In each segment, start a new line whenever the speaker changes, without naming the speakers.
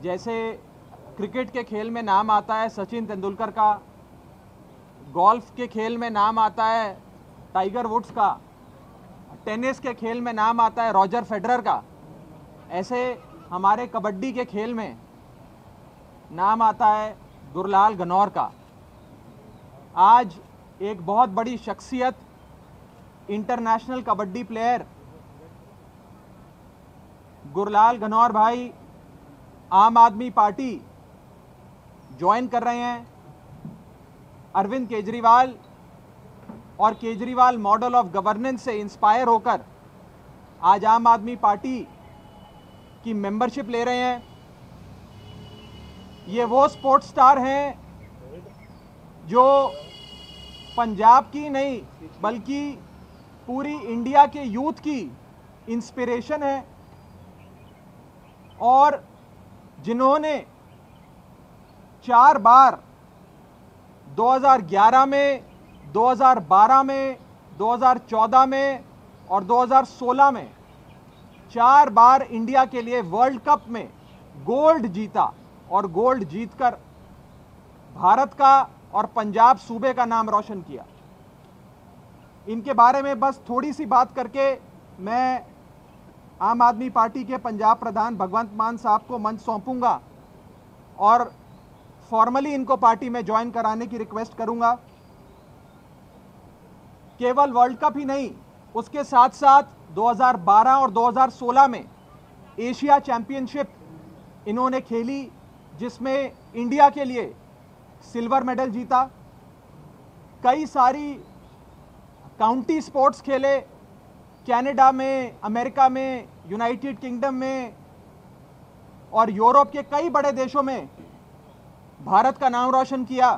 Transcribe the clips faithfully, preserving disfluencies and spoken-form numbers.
जैसे क्रिकेट के खेल में नाम आता है सचिन तेंदुलकर का, गोल्फ के खेल में नाम आता है टाइगर वुड्स का, टेनिस के खेल में नाम आता है रॉजर फेडरर का, ऐसे हमारे कबड्डी के खेल में नाम आता है गुरलाल गनौर का। आज एक बहुत बड़ी शख्सियत, इंटरनेशनल कबड्डी प्लेयर गुरलाल गनौर भाई आम आदमी पार्टी ज्वाइन कर रहे हैं। अरविंद केजरीवाल और केजरीवाल मॉडल ऑफ गवर्नेंस से इंस्पायर होकर आज आम आदमी पार्टी की मेंबरशिप ले रहे हैं। ये वो स्पोर्ट्स स्टार हैं जो पंजाब की नहीं बल्कि पूरी इंडिया के यूथ की इंस्पिरेशन है और जिन्होंने चार बार दो हज़ार ग्यारह में, दो हज़ार बारह में, दो हज़ार चौदह में और दो हज़ार सोलह में चार बार इंडिया के लिए वर्ल्ड कप में गोल्ड जीता और गोल्ड जीतकर भारत का और पंजाब सूबे का नाम रोशन किया। इनके बारे में बस थोड़ी सी बात करके मैं आम आदमी पार्टी के पंजाब प्रधान भगवंत मान साहब को मंच सौंपूंगा और फॉर्मली इनको पार्टी में ज्वाइन कराने की रिक्वेस्ट करूंगा। केवल वर्ल्ड कप ही नहीं, उसके साथ साथ दो हज़ार बारह और दो हज़ार सोलह में एशिया चैंपियनशिप इन्होंने खेली जिसमें इंडिया के लिए सिल्वर मेडल जीता। कई सारी काउंटी स्पोर्ट्स खेले, कनाडा में, अमेरिका में, यूनाइटेड किंगडम में और यूरोप के कई बड़े देशों में भारत का नाम रोशन किया।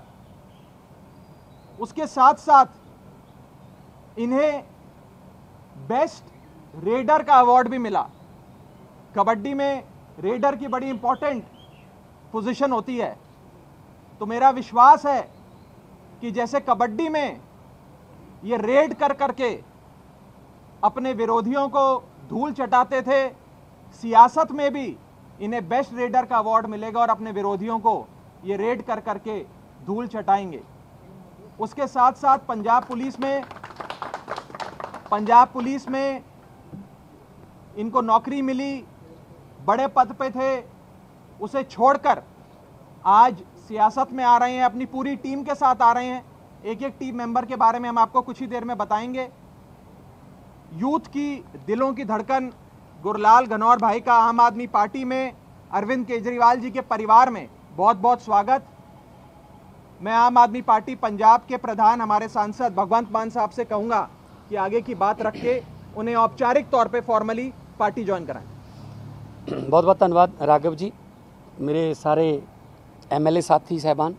उसके साथ साथ इन्हें बेस्ट रेडर का अवार्ड भी मिला। कबड्डी में रेडर की बड़ी इंपॉर्टेंट पोजीशन होती है, तो मेरा विश्वास है कि जैसे कबड्डी में ये रेड कर करके अपने विरोधियों को धूल चटाते थे, सियासत में भी इन्हें बेस्ट रेडर का अवार्ड मिलेगा और अपने विरोधियों को ये रेड कर करके धूल चटाएंगे। उसके साथ साथ पंजाब पुलिस में पंजाब पुलिस में इनको नौकरी मिली, बड़े पद पे थे, उसे छोड़कर आज सियासत में आ रहे हैं, अपनी पूरी टीम के साथ आ रहे हैं। एक एक टीम मेंबर के बारे में हम आपको कुछ ही देर में बताएंगे। यूथ की दिलों की धड़कन गुरलाल गनौर भाई का आम आदमी पार्टी में, अरविंद केजरीवाल जी के परिवार में बहुत बहुत स्वागत। मैं आम आदमी पार्टी पंजाब के प्रधान हमारे सांसद भगवंत मान साहब से कहूँगा कि आगे की बात रख के उन्हें औपचारिक तौर पे फॉर्मली पार्टी ज्वाइन कराएं।
बहुत बहुत धन्यवाद राघव जी। मेरे सारे एमएलए साथी साहबान,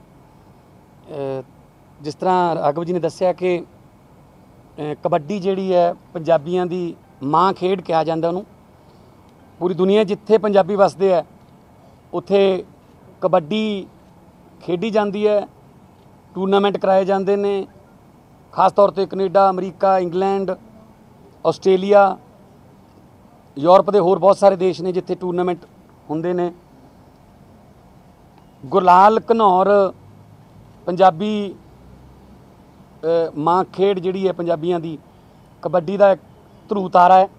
जिस तरह राघव जी ने दस्सिया कि कबड्डी जिहड़ी है पंजाबियों की मां खेड कहा जाता, उन्होंने पूरी दुनिया जिथे पंजाबी वसदे है उत्थे कबड्डी खेडी जाती है, टूरनामेंट कराए जाते हैं। खास तौर पर Canada, America, England, Australia, Europe के होर बहुत सारे देश ने जिथे टूरनामेंट होंदे ने। गुरलाल घनौर पंजाबी मां खेड जिहड़ी है पंजाबियों की कबड्डी का एक ध्रुव तारा है,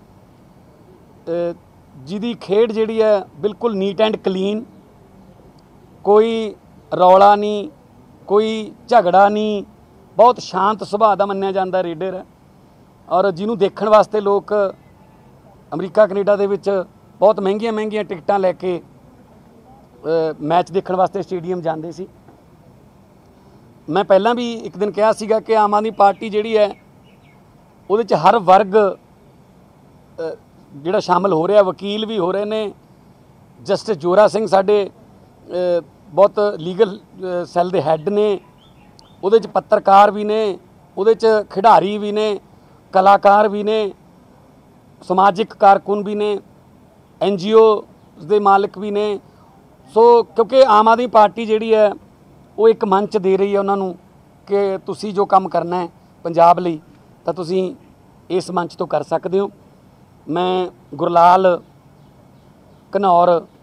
जिहदी खेड जिहड़ी है बिल्कुल नीट एंड क्लीन, कोई रौला नहीं, कोई झगड़ा नहीं, बहुत शांत सुभाਅ का मन्निया जाता रेडर है। और जिन्हों देखण वास्ते लोग अमरीका कनेडा दे विच बहुत महंगिया महंगिया टिकटां लैके मैच देखण वास्ते स्टेडियम जाते सी। मैं पहला भी एक दिन कहा सीगा कि आम आदमी पार्टी जिहड़ी है उहदे च हर वर्ग जिहड़ा शामिल हो रहा, वकील भी हो रहे ने, जस्टिस जोरा सिंह साडे बहुत लीगल सैल दे हैड ने, उहदे च पत्रकार भी ने, उहदे च खिडारी भी ने, कलाकार भी ने, समाजिक कारकुन भी ने, एन जी ओ दे मालिक भी ने। सो क्योंकि आम आदमी पार्टी जिहड़ी है वो एक मंच दे रही है उन्होंने कि तुसी जो काम करना है पंजाब लई तां तुसी इस मंच तो कर सकते हो। मैं गुरलाल घनौर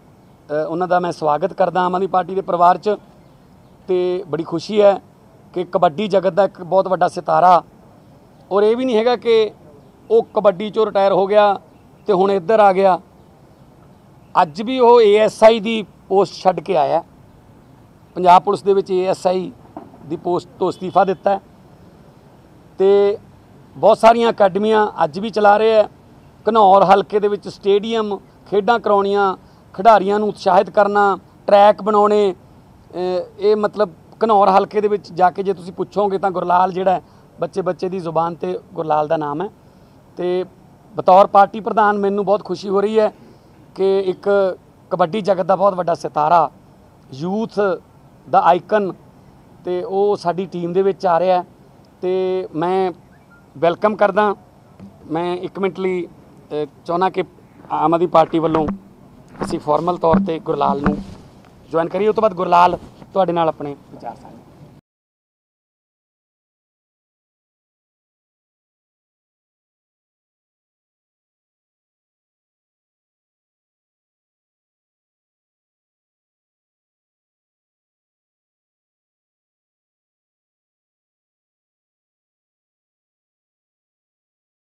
ਉਹਨਾਂ ਦਾ ਮੈਂ ਸਵਾਗਤ ਕਰਦਾ ਆਮ ਆਦਮੀ ਪਾਰਟੀ ਦੇ ਪਰਿਵਾਰ 'ਚ। ਤੇ ਬੜੀ ਖੁਸ਼ੀ ਹੈ ਕਿ ਕਬੱਡੀ ਜਗਤ ਦਾ ਇੱਕ ਬਹੁਤ ਵੱਡਾ ਸਿਤਾਰਾ, ਔਰ ਇਹ ਵੀ ਨਹੀਂ ਹੈਗਾ ਕਿ ਉਹ ਕਬੱਡੀ 'ਚੋਂ ਰਿਟਾਇਰ ਹੋ ਗਿਆ ਤੇ ਹੁਣ ਇੱਧਰ ਆ ਗਿਆ। ਅੱਜ ਵੀ ਉਹ A S I the post ਛੱਡ ਕੇ ਆਇਆ, ਪੰਜਾਬ ਪੁਲਿਸ ਦੇ ਵਿੱਚ A S I the post ਤੋਂ ਅਸਤੀਫਾ ਦਿੱਤਾ ਹੈ। ਤੇ ਬਹੁਤ ਸਾਰੀਆਂ ਅਕੈਡਮੀਆਂ ਅੱਜ ਵੀ ਚਲਾ ਰਹੇ ਹੈ। ਘਨੌਰ ਹਲਕੇ ਦੇ ਵਿੱਚ ਸਟੇਡੀਅਮ, ਖੇਡਾਂ ਕਰਾਉਣੀਆਂ, ਖਿਡਾਰੀਆਂ ਨੂੰ ਉਤਸ਼ਾਹਿਤ ਕਰਨਾ, ਟਰੈਕ ਬਣਾਉਣੇ। ਇਹ ਮਤਲਬ ਘਨੌਰ ਹਲਕੇ ਦੇ ਵਿੱਚ ਜਾ ਕੇ ਜੇ ਤੁਸੀਂ ਪੁੱਛੋਗੇ ਤਾਂ ਗੁਰਲਾਲ ਜਿਹੜਾ ਬੱਚੇ ਬੱਚੇ ਦੀ ਜ਼ੁਬਾਨ 'ਤੇ ਗੁਰਲਾਲ ਦਾ ਨਾਮ ਹੈ। ਤੇ ਬਤੌਰ ਪਾਰਟੀ ਪ੍ਰਧਾਨ ਮੈਨੂੰ ਬਹੁਤ ਖੁਸ਼ੀ ਹੋ ਰਹੀ ਹੈ ਕਿ ਇੱਕ ਕਬੱਡੀ ਜਗਤ ਦਾ ਬਹੁਤ ਵੱਡਾ ਸਿਤਾਰਾ, ਯੂਥ ਦਾ ਆਈਕਨ, ਤੇ ਉਹ ਸਾਡੀ ਟੀਮ ਦੇ ਵਿੱਚ ਆ ਰਿਹਾ। ਤੇ ਮੈਂ ਵੈਲਕਮ ਕਰਦਾ। ਮੈਂ ਇੱਕ ਮਿੰਟ ਲਈ ਚਾਹੁੰਦਾ ਕਿ ਆਮ ਆਦਮੀ ਪਾਰਟੀ ਵੱਲੋਂ ਅਸੀਂ ਫਾਰਮਲ ਤੌਰ 'ਤੇ ਗੁਰਲਾਲ ਨੂੰ ਜੁਆਇਨ ਕਰੀਏ। ਉਸ ਤੋਂ ਬਾਅਦ ਗੁਰਲਾਲ ਤੁਹਾਡੇ ਨਾਲ ਆਪਣੇ ਵਿਚਾਰ ਸਾਂਝੇ